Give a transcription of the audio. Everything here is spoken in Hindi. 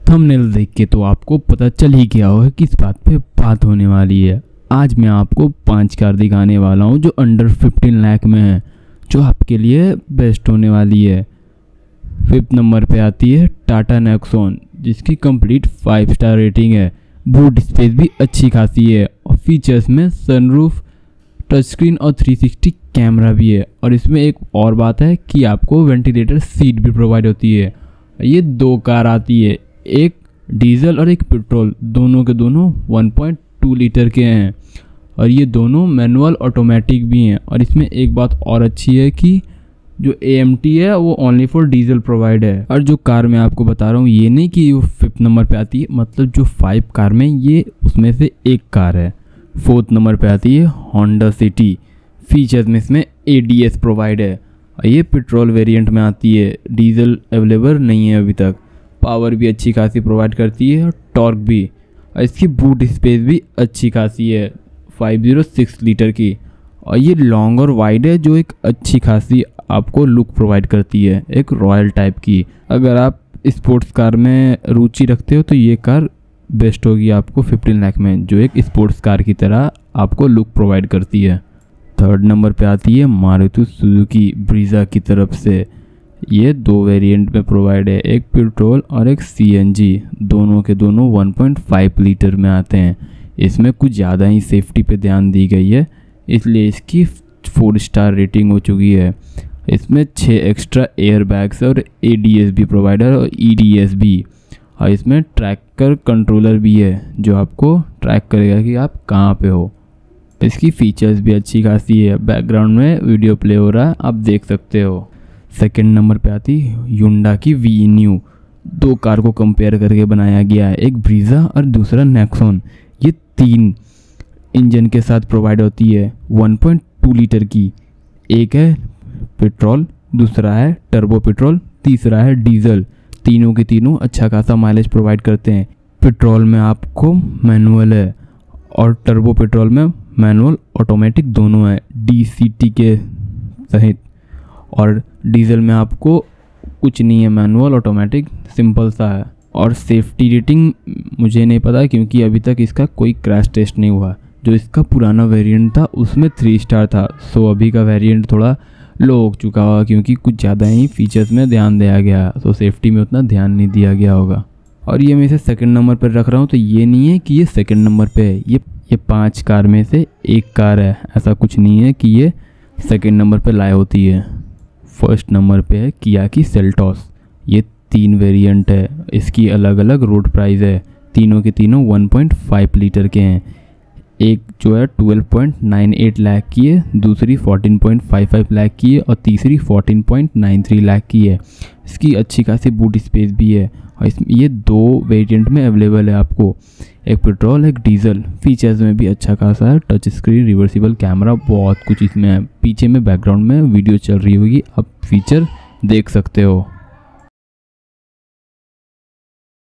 थंबनेल देख के तो आपको पता चल ही गया होगा किस बात पे बात होने वाली है। आज मैं आपको 5 कार दिखाने वाला हूँ जो अंडर 15 लाख में है, जो आपके लिए बेस्ट होने वाली है। 5th नंबर पे आती है टाटा नेक्सॉन, जिसकी कंप्लीट 5 स्टार रेटिंग है। बूट स्पेस भी अच्छी खासी है और फीचर्स में सनरूफ, टच स्क्रीन और 360 कैमरा भी है। और इसमें एक और बात है कि आपको वेंटिलेटर सीट भी प्रोवाइड होती है। ये 2 कार आती है, एक डीजल और एक पेट्रोल, दोनों के दोनों 1.2 लीटर के हैं और ये दोनों मैनुअल ऑटोमेटिक भी हैं। और इसमें एक बात और अच्छी है कि जो AMT है वो ओनली फॉर डीजल प्रोवाइड है। और जो कार मैं आपको बता रहा हूँ ये नहीं कि वो 5th नंबर पे आती है, मतलब जो 5 कार में ये उसमें से एक कार है। 4th नंबर पे आती है होंडा सिटी। फीचर्स में इसमें ADS प्रोवाइड है और ये पेट्रोल वेरिएंट में आती है, डीजल अवेलेबल नहीं है अभी तक। पावर भी अच्छी खासी प्रोवाइड करती है और टॉर्क भी, और इसकी बूट स्पेस भी अच्छी खासी है 506 लीटर की। और ये लॉन्ग और वाइड है, जो एक अच्छी खासी आपको लुक प्रोवाइड करती है, एक रॉयल टाइप की। अगर आप स्पोर्ट्स कार में रुचि रखते हो तो ये कार बेस्ट होगी आपको 15 लाख में, जो एक स्पोर्ट्स कार की तरह आपको लुक प्रोवाइड करती है। 3rd नंबर पे आती है मारुति सुजुकी ब्रीजा की तरफ से। ये 2 वेरिएंट में प्रोवाइड है, एक पेट्रोल और एक CNG। दोनों के दोनों 1.5 लीटर में आते हैं। इसमें कुछ ज़्यादा ही सेफ्टी पे ध्यान दी गई है, इसलिए इसकी 4 स्टार रेटिंग हो चुकी है। इसमें 6 एक्स्ट्रा एयर बैग्स और ADS भी प्रोवाइड है और EDS भी। और इसमें ट्रैकर कंट्रोलर भी है, जो आपको ट्रैक करेगा कि आप कहाँ पे हो। इसकी फीचर्स भी अच्छी खासी है, बैकग्राउंड में वीडियो प्ले हो रहा है, आप देख सकते हो। 2nd नंबर पे आती Hyundai की VNEW। 2 कार को कंपेयर करके बनाया गया है, एक ब्रीजा और दूसरा नेक्सॉन। ये 3 इंजन के साथ प्रोवाइड होती है 1.2 लीटर की। एक है पेट्रोल, दूसरा है टर्बो पेट्रोल, तीसरा है डीजल। तीनों के तीनों अच्छा खासा माइलेज प्रोवाइड करते हैं। पेट्रोल में आपको मैनुअल है और टर्बो पेट्रोल में मैनुअल ऑटोमेटिक दोनों है, DCT के सहित। और डीजल में आपको कुछ नहीं है, मैनुअल ऑटोमेटिक सिंपल सा है। और सेफ्टी रेटिंग मुझे नहीं पता क्योंकि अभी तक इसका कोई क्रैश टेस्ट नहीं हुआ। जो इसका पुराना वेरिएंट था उसमें 3 स्टार था, सो अभी का वेरिएंट थोड़ा लो हो चुका होगा क्योंकि कुछ ज़्यादा ही फीचर्स में ध्यान दिया गया, तो सेफ्टी में उतना ध्यान नहीं दिया गया होगा। और ये मैं इसे 2nd नंबर पर रख रहा हूँ, तो ये नहीं है कि ये 2nd नंबर पे है। ये 5 कार में से एक कार है, ऐसा कुछ नहीं है कि ये 2nd नंबर पे लाए होती है। 1st नंबर पे है किया की सेल्टॉस। ये 3 वेरिएंट है, इसकी अलग अलग रोड प्राइस है। तीनों के तीनों 1.5 लीटर के हैं। एक जो है 12.98 लाख की है, दूसरी 14.55 लाख की है और तीसरी 14.93 लाख की है। इसकी अच्छी खासी बूट स्पेस भी है और इसमें ये 2 वेरिएंट में अवेलेबल है आपको, एक पेट्रोल एक डीजल। फीचर्स में भी अच्छा खासा है, टच स्क्रीन, रिवर्सिबल कैमरा, बहुत कुछ इसमें है। पीछे में बैकग्राउंड में वीडियो चल रही होगी, आप फीचर देख सकते हो।